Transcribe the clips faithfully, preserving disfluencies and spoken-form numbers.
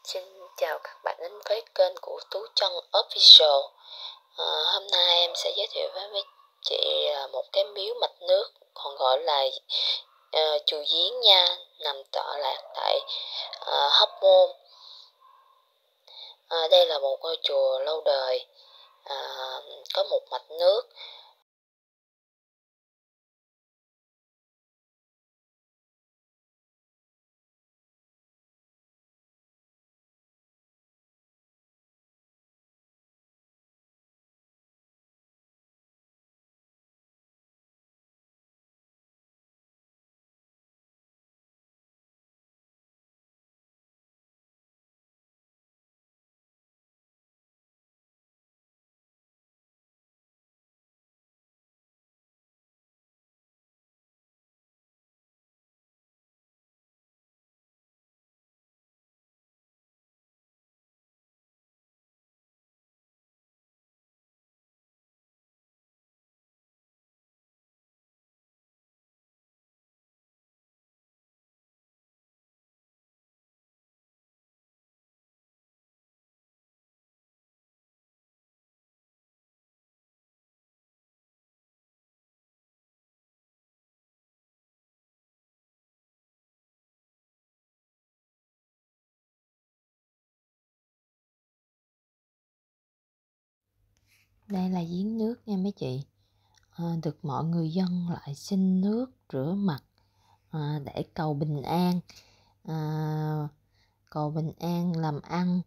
Xin chào các bạn đến với kênh của Tú Trân Official. À, hôm nay em sẽ giới thiệu với mấy chị một cái miếu mạch nước, còn gọi là uh, chùa Giếng nha, nằm tọa lạc tại uh, Hóc Môn. À, đây là một ngôi chùa lâu đời, à, có một mạch nước. Đây là giếng nước nha mấy chị, à, được mọi người dân lại xin nước rửa mặt, à, để cầu bình an, à, cầu bình an làm ăn.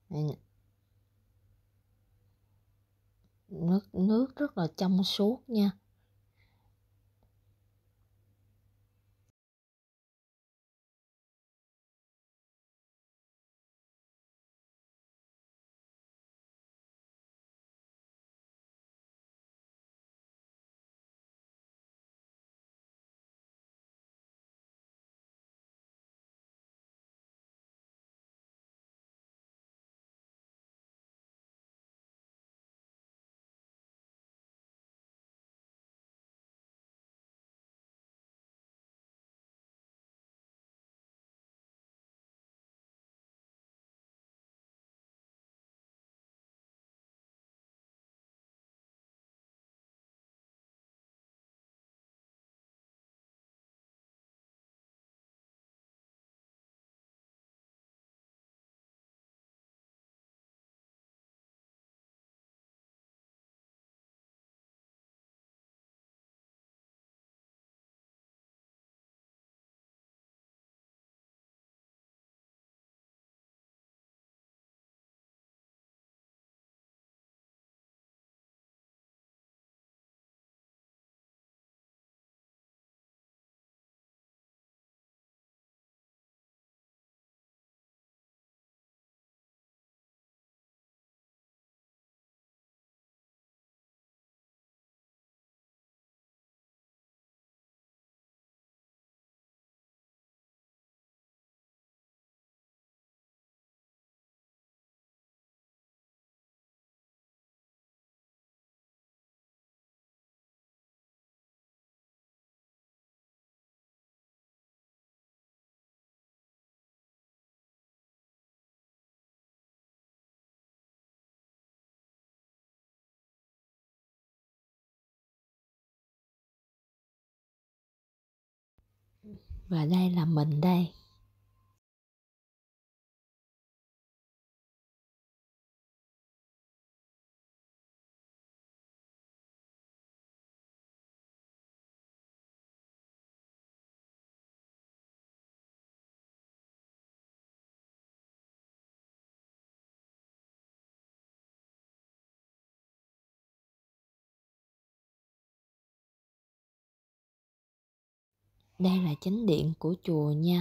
Nước nước rất là trong suốt nha. Và đây là mình đây. Đây là chánh điện của chùa nha.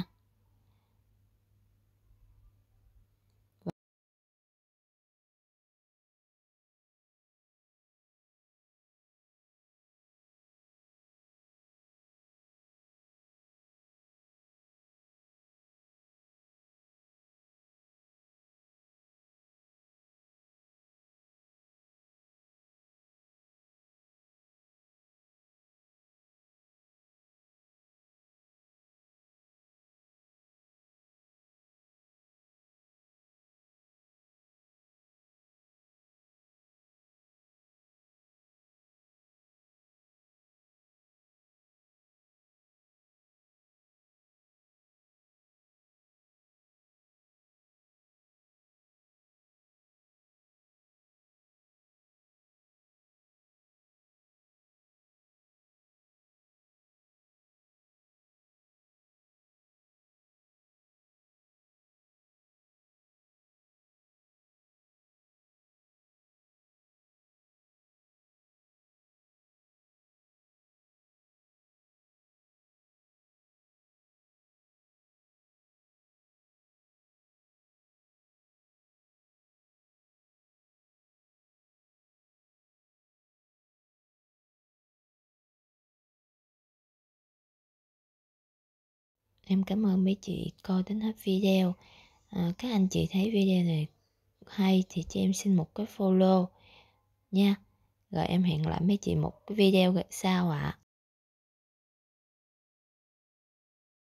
Em cảm ơn mấy chị coi đến hết video. À, các anh chị thấy video này hay thì cho em xin một cái follow nha. Rồi em hẹn lại mấy chị một cái video sau ạ. À.